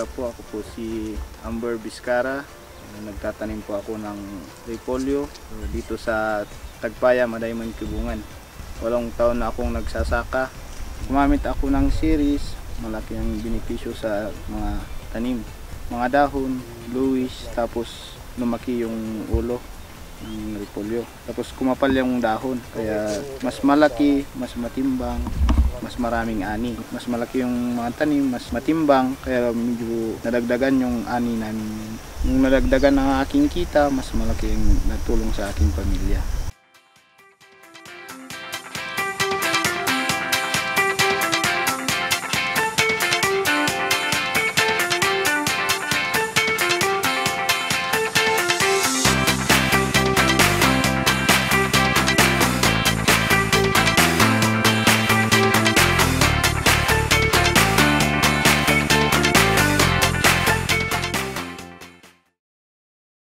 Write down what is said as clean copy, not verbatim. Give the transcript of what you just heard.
nga po, ako po si Amber Vizcara. Nagtatanim po ako ng repolyo dito sa Tagpaya, Madayman, Kibungan. 8 taon na akong nagsasaka. Gumamit ako ng series, malaki ang benepisyo sa mga tanim. Mga dahon, bluish, tapos lumaki yung ulo ng repolyo. Tapos kumapal yung dahon, kaya mas malaki, mas matimbang, mas maraming ani. Mas malaki yung mga tanim, mas matimbang, kaya medyo nadagdagan yung ani namin. Nung nadagdagan ang aking kita, mas malaki yung natulong sa aking pamilya.